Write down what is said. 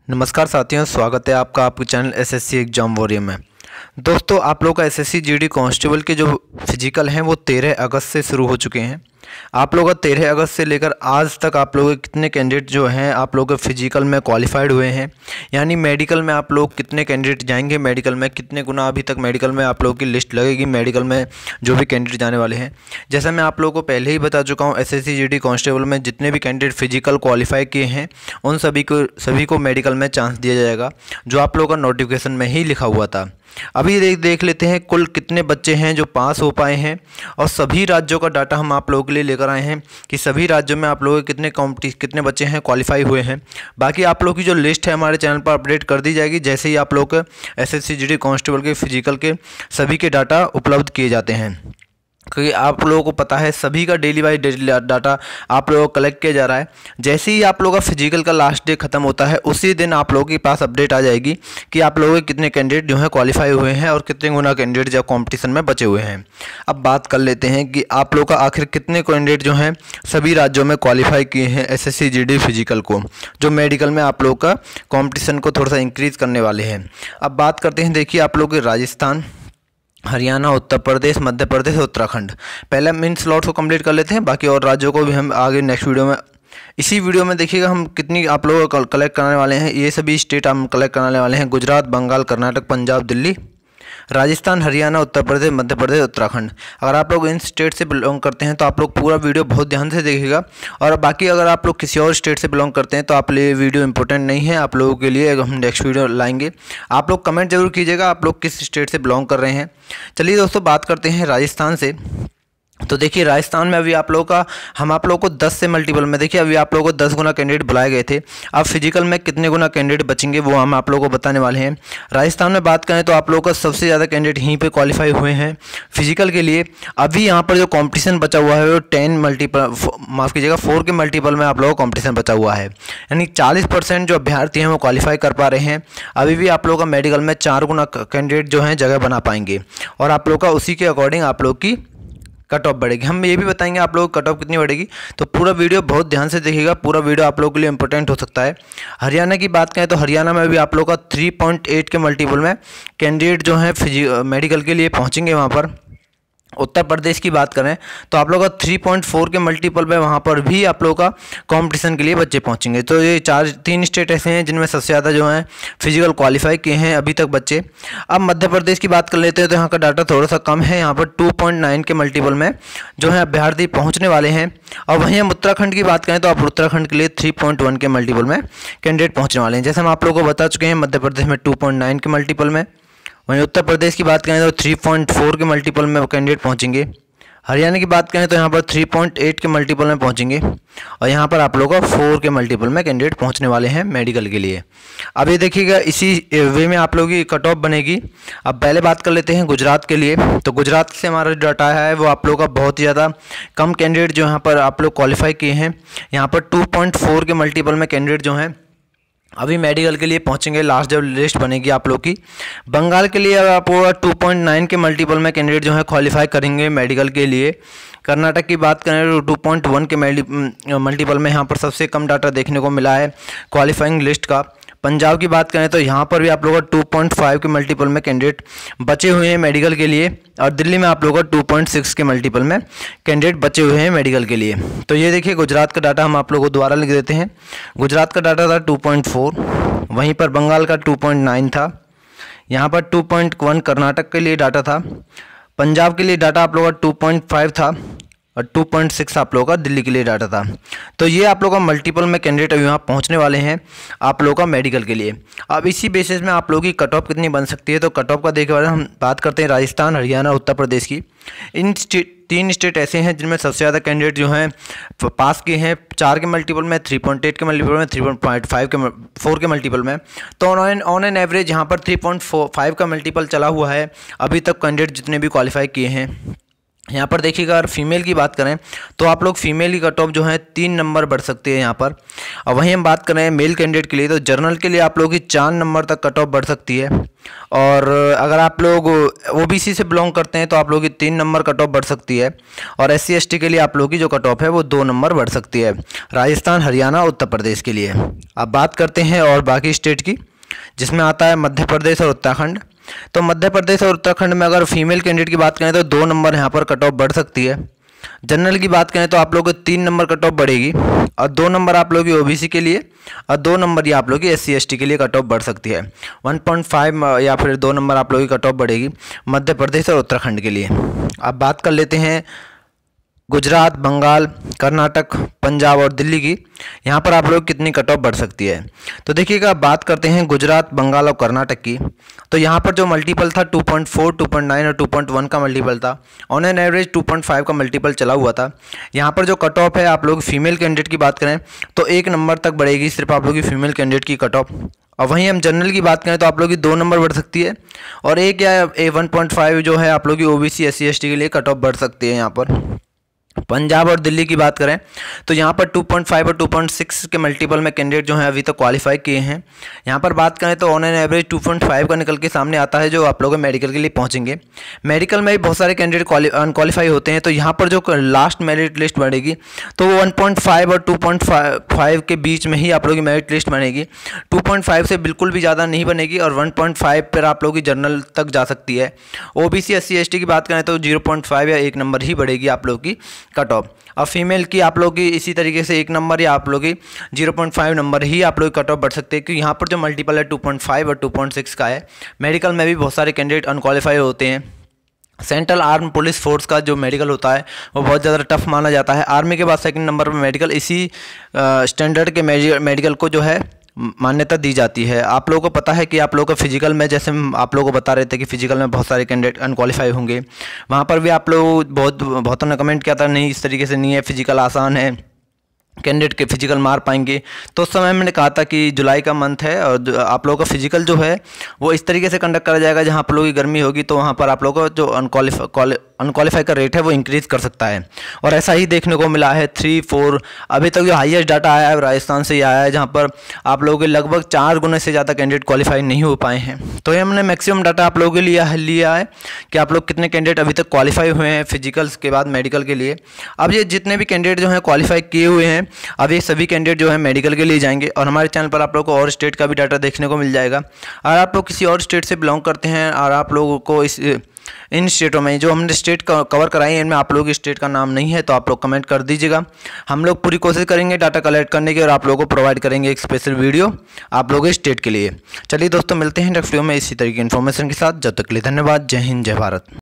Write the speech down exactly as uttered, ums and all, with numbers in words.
नमस्कार साथियों, स्वागत है आपका आपके चैनल एसएससी एग्जाम वॉरियर में। दोस्तों, आप लोगों का एसएससी जीडी कांस्टेबल के जो फिजिकल हैं वो तेरह अगस्त से शुरू हो चुके हैं। आप लोगों का तेरह अगस्त से लेकर आज तक आप लोगों के कितने कैंडिडेट जो हैं आप लोगों के फिजिकल में क्वालिफाइड हुए हैं, यानी मेडिकल में आप लोग कितने कैंडिडेट जाएंगे, मेडिकल में कितने गुना अभी तक मेडिकल में आप लोगों की लिस्ट लगेगी, मेडिकल में जो भी कैंडिडेट जाने वाले हैं। जैसा मैं आप लोगों को पहले ही बता चुका हूँ, एसएससी जीडी कांस्टेबल में जितने भी कैंडिडेट फिजिकल क्वालिफाई किए हैं उन सभी को सभी को मेडिकल में चांस दिया जाएगा, जो आप लोगों का नोटिफिकेशन में ही लिखा हुआ था। अभी देख देख लेते हैं कुल कितने बच्चे हैं जो पास हो पाए हैं, और सभी राज्यों का डाटा हम आप लोगों के लिए लेकर आए हैं कि सभी राज्यों में आप लोगों के कितने कॉम्पिटि कितने बच्चे हैं क्वालिफाई हुए हैं। बाकी आप लोगों की जो लिस्ट है हमारे चैनल पर अपडेट कर दी जाएगी जैसे ही आप लोग एसएससी जीडी कांस्टेबल के फिजिकल के सभी के डाटा उपलब्ध किए जाते हैं, क्योंकि आप लोगों को पता है सभी का डेली वाइज डेली डाटा आप लोगों को कलेक्ट किया जा रहा है। जैसे ही आप लोगों का फिजिकल का लास्ट डे खत्म होता है उसी दिन आप लोगों के पास अपडेट आ जाएगी कि आप लोगों के कितने कैंडिडेट जो हैं क्वालिफाई हुए हैं और कितने गुना कैंडिडेट जो कंपटीशन में बचे हुए हैं। अब बात कर लेते हैं कि आप लोगों का आखिर कितने कैंडिडेट जो हैं सभी राज्यों में क्वालिफाई किए हैं एसएससी जीडी फिजिकल को, जो मेडिकल में आप लोगों का कॉम्पिटिशन को थोड़ा सा इंक्रीज़ करने वाले हैं। अब बात करते हैं, देखिए आप लोग राजस्थान, हरियाणा, उत्तर प्रदेश, मध्य प्रदेश, उत्तराखंड, पहले इन स्लॉट्स को कंप्लीट कर लेते हैं। बाकी और राज्यों को भी हम आगे नेक्स्ट वीडियो में, इसी वीडियो में देखिएगा हम कितनी आप लोगों को कलेक्ट कराने वाले हैं। ये सभी स्टेट हम कलेक्ट कराने वाले हैं: गुजरात, बंगाल, कर्नाटक, पंजाब, दिल्ली, राजस्थान, हरियाणा, उत्तर प्रदेश, मध्य प्रदेश, उत्तराखंड। अगर आप लोग इन स्टेट से बिलोंग करते हैं तो आप लोग पूरा वीडियो बहुत ध्यान से देखिएगा, और बाकी अगर आप लोग किसी और स्टेट से बिलोंग करते हैं तो आप लिए वीडियो इंपॉर्टेंट नहीं है, आप लोगों के लिए हम नेक्स्ट वीडियो लाएंगे। आप लोग कमेंट जरूर कीजिएगा आप लोग किस स्टेट से बिलोंग कर रहे हैं। चलिए दोस्तों, बात करते हैं राजस्थान से। तो देखिए राजस्थान में अभी आप लोगों का हम आप लोगों को दस से मल्टीपल में, देखिए अभी आप लोगों को दस गुना कैंडिडेट बुलाए गए थे। अब फिजिकल में कितने गुना कैंडिडेट बचेंगे वो हम आप लोगों को बताने वाले हैं। राजस्थान में बात करें तो आप लोगों का सबसे ज़्यादा कैंडिडेट यहीं पे क्वालिफाई हुए हैं फिजिकल के लिए। अभी यहाँ पर जो कॉम्पिटिशन बचा हुआ है वो टेन मल्टीपल माफ़ कीजिएगा फोर के मल्टीपल में आप लोगों का कॉम्पिटिशन बचा हुआ है, यानी चालीस परसेंट जो अभ्यर्थी हैं वो क्वालिफाई कर पा रहे हैं। अभी भी आप लोगों का मेडिकल में चार गुना कैंडिडेट जो हैं जगह बना पाएंगे, और आप लोग का उसी के अकॉर्डिंग आप लोग की कट ऑफ बढ़ेगी। हम ये भी बताएंगे आप लोग कट ऑफ कितनी बढ़ेगी, तो पूरा वीडियो बहुत ध्यान से देखिएगा, पूरा वीडियो आप लोगों के लिए इंपॉर्टेंट हो सकता है। हरियाणा की बात करें तो हरियाणा में भी आप लोग का थ्री पॉइंट एट के मल्टीपल में कैंडिडेट जो हैं फिजी मेडिकल के लिए पहुंचेंगे वहां पर। उत्तर प्रदेश की बात करें तो आप लोग का थ्री पॉइंट फोर के मल्टीपल में वहाँ पर भी आप लोग का कंपटीशन के लिए बच्चे पहुँचेंगे। तो ये चार तीन स्टेट ऐसे हैं जिनमें सबसे ज़्यादा जो हैं फिजिकल क्वालिफाई किए हैं अभी तक बच्चे। अब मध्य प्रदेश की बात कर लेते हैं तो यहाँ का डाटा थोड़ा सा कम है, यहाँ पर टू पॉइंट नाइन के मल्टीपल में जो है अभ्यर्थी पहुँचने वाले हैं। और वहीं हम उत्तराखंड की बात करें तो आप उत्तराखंड के लिए थ्री पॉइंट वन के मल्टीपल में कैंडिडेट पहुँचने वाले हैं। जैसे हम आप लोगों को बता चुके हैं मध्य प्रदेश में टू पॉइंट नाइन के मल्टीपल में, वहीं उत्तर प्रदेश की बात करें तो थ्री पॉइंट फोर के मल्टीपल में कैंडिडेट पहुँचेंगे। हरियाणा की बात करें तो यहाँ पर थ्री पॉइंट एट के मल्टीपल में पहुँचेंगे, और यहाँ पर आप लोगों का फोर के मल्टीपल में कैंडिडेट पहुँचने वाले हैं मेडिकल के लिए। अब ये देखिएगा इसी वे में आप लोगों की कट ऑफ बनेगी। अब पहले बात कर लेते हैं गुजरात के लिए। तो गुजरात से हमारा जो डाटा है वो आप लोगों का बहुत ही ज़्यादा कम कैंडिडेट जो यहाँ पर आप लोग क्वालिफाई किए हैं। यहाँ पर टू पॉइंट फोर के मल्टीपल में कैंडिडेट जो हैं अभी मेडिकल के लिए पहुंचेंगे, लास्ट जब लिस्ट बनेगी आप लोग की। बंगाल के लिए आपको टू पॉइंट नाइन के मल्टीपल में कैंडिडेट जो है क्वालिफाई करेंगे मेडिकल के लिए। कर्नाटक की बात करें तो टू पॉइंट वन के मल्टीपल में यहाँ पर सबसे कम डाटा देखने को मिला है क्वालिफाइंग लिस्ट का। पंजाब की बात करें तो यहाँ पर भी आप लोगों का टू पॉइंट फाइव के मल्टीपल में कैंडिडेट बचे हुए हैं मेडिकल के लिए, और दिल्ली में आप लोगों का टू पॉइंट सिक्स के मल्टीपल में कैंडिडेट बचे हुए हैं मेडिकल के लिए। तो ये देखिए गुजरात का डाटा हम आप लोगों को दोबारा लिख देते हैं। गुजरात का डाटा था टू पॉइंट फोर, वहीं पर बंगाल का टू पॉइंट नाइन था, यहाँ पर टू पॉइंट वन कर्नाटक के लिए डाटा था, पंजाब के लिए डाटा आप लोगों का टू पॉइंट फाइव था, और टू पॉइंट सिक्स आप लोगों का दिल्ली के लिए डाटा था। तो ये आप लोगों का मल्टीपल में कैंडिडेट अभी वहाँ पहुँचने वाले हैं आप लोगों का मेडिकल के लिए। अब इसी बेसिस में आप लोगों की कट ऑफ कितनी बन सकती है, तो कट ऑफ का देखे बारे हम बात करते हैं राजस्थान, हरियाणा, उत्तर प्रदेश की। इन स्टेट तीन स्टेट ऐसे हैं जिनमें सबसे ज़्यादा कैंडिडेट जो हैं पास किए हैं चार के मल्टीपल में, थ्री पॉइंट एट के मल्टीपल में, थ्री पॉइंट फाइव के फोर के मल्टीपल में। तो ऑन ऑन एन एवरेज यहाँ पर थ्री पॉइंट फाइव का मल्टीपल चला हुआ है अभी तक कैंडिडेट जितने भी क्वालिफाई किए हैं। यहाँ पर देखिएगा, अगर फीमेल की बात करें तो आप लोग फीमेल की कट ऑफ जो है तीन नंबर बढ़ सकती है यहाँ पर। और वहीं हम बात करें मेल कैंडिडेट के लिए तो जनरल के लिए आप लोगों की चार नंबर तक कट ऑफ बढ़ सकती है। और अगर आप लोग ओबीसी से बिलोंग करते हैं तो आप लोगों की तीन नंबर कट ऑफ बढ़ सकती है। और एस सी एस टी के लिए आप लोगों की जो कट ऑफ है वो दो नंबर बढ़ सकती है, राजस्थान, हरियाणा, उत्तर प्रदेश के लिए। अब बात करते हैं और बाकी स्टेट की, जिसमें आता है मध्य प्रदेश और उत्तराखंड। तो मध्य प्रदेश और उत्तराखंड में अगर फीमेल कैंडिडेट की बात करें तो दो नंबर यहाँ पर कट ऑफ बढ़ सकती है। जनरल की बात करें तो आप लोगों को तीन नंबर कट ऑफ बढ़ेगी और दो नंबर आप लोगों की ओबीसी के लिए और दो नंबर ये आप लोगों की एस सी एस टी के लिए कट ऑफ बढ़ सकती है। वन पॉइंट फाइव या फिर दो नंबर आप लोगों की कट ऑफ बढ़ेगी मध्य प्रदेश और उत्तराखंड के लिए। अब बात कर लेते हैं गुजरात, बंगाल, कर्नाटक, पंजाब और दिल्ली की। यहाँ पर आप लोग कितनी कट ऑफ बढ़ सकती है। तो देखिएगा, बात करते हैं गुजरात, बंगाल और कर्नाटक की। तो यहाँ पर जो मल्टीपल था two point four, two point nine और टू पॉइंट वन का मल्टीपल था। On an average two point five का मल्टीपल चला हुआ था। यहाँ पर जो कट ऑफ है आप लोग फीमेल कैंडिडेट की बात करें तो एक नंबर तक बढ़ेगी सिर्फ आप लोग की फीमेल कैंडिडेट की कट ऑफ। और वहीं हम जनरल की बात करें तो आप लोग की दो नंबर बढ़ सकती है और एक या ए वन पॉइंट फाइव जो है आप लोग की OBC, S C S T के लिए कट ऑफ बढ़ सकती है। यहाँ पर पंजाब और दिल्ली की बात करें तो यहाँ पर टू पॉइंट फाइव और टू पॉइंट सिक्स के मल्टीपल में कैंडिडेट जो हैं अभी तक क्वालिफाई किए हैं। यहाँ पर बात करें तो on an average two point five का निकल के सामने आता है जो आप लोग मेडिकल के लिए पहुँचेंगे। मेडिकल में भी बहुत सारे कैंडिडेट अनक्वालीफाई होते हैं, तो यहाँ पर जो लास्ट मेरिट लिस्ट बनेगी तो वो वन पॉइंट फाइव और टू पॉइंट फाइव के बीच में ही आप लोग की मेरिट लिस्ट बनेगी। टू पॉइंट फाइव से बिल्कुल भी ज़्यादा नहीं बनेगी और वन पॉइंट फाइव पर आप लोग की जनरल तक जा सकती है। O B C, S C S T की बात करें तो जीरो पॉइंट फाइव या एक नंबर ही बढ़ेगी आप लोग की कट ऑफ। और फीमेल की आप लोग की इसी तरीके से एक नंबर या आप लोग की जीरो पॉइंट फाइव नंबर ही आप लोग कट ऑफ बढ़ सकते हैं, क्योंकि यहाँ पर जो मल्टीपल है टू पॉइंट फाइव और टू पॉइंट सिक्स का है। मेडिकल में भी बहुत सारे कैंडिडेट अनक्वालीफाई होते हैं। सेंट्रल आर्म पुलिस फोर्स का जो मेडिकल होता है वो बहुत ज़्यादा टफ माना जाता है। आर्मी के बाद सेकंड नंबर पर मेडिकल, इसी स्टैंडर्ड के मेडिकल को जो है मान्यता दी जाती है। आप लोगों को पता है कि आप लोगों को फिजिकल में, जैसे हम आप लोगों को बता रहे थे कि फिजिकल में बहुत सारे कैंडिडेट अनक्वालीफाई होंगे, वहाँ पर भी आप लोग बहुत बहुतों ने कमेंट किया था नहीं इस तरीके से नहीं है, फिजिकल आसान है, कैंडिडेट के फिजिकल मार पाएंगे। तो उस समय मैंने कहा था कि जुलाई का मंथ है और आप लोगों का फिजिकल जो है वो इस तरीके से कंडक्ट करा जाएगा जहाँ आप लोगों की गर्मी होगी, तो वहाँ पर आप लोगों को जो अनक्वालीफाई अनक्वालीफाई का रेट है वो इंक्रीज़ कर सकता है। और ऐसा ही देखने को मिला है थ्री फोर अभी तक जो हाईएस्ट डाटा आया है राजस्थान से ही आया है, जहाँ पर आप लोगों के लगभग चार गुने से ज़्यादा कैंडिडेट क्वालिफाई नहीं हो पाए हैं। तो ये हमने मैक्सिमम डाटा आप लोगों के लिए लिया है कि आप लोग कितने कैंडिडेट अभी तक क्वालिफाई हुए हैं फिजिकल्स के बाद मेडिकल के लिए। अब ये जितने भी कैंडिडेट जो हैं क्वालिफाई किए हुए हैं, अब ये सभी कैंडिडेट जो है मेडिकल के लिए जाएंगे। और हमारे चैनल पर आप लोगों को और स्टेट का भी डाटा देखने को मिल जाएगा। अगर आप लोग किसी और स्टेट से बिलोंग करते हैं और आप लोगों को इस इन स्टेटों में जो हमने स्टेट कवर कराई है इनमें आप लोगों की स्टेट का नाम नहीं है तो आप लोग कमेंट कर दीजिएगा। हम लोग पूरी कोशिश करेंगे डाटा कलेक्ट करने की और आप लोगों को प्रोवाइड करेंगे एक स्पेशल वीडियो आप लोगों के स्टेट के लिए। चलिए दोस्तों, मिलते हैं नेक्स्ट वीडियो में इसी तरह की इन्फॉर्मेशन के साथ। जब तक के लिए धन्यवाद। जय हिंद, जय भारत।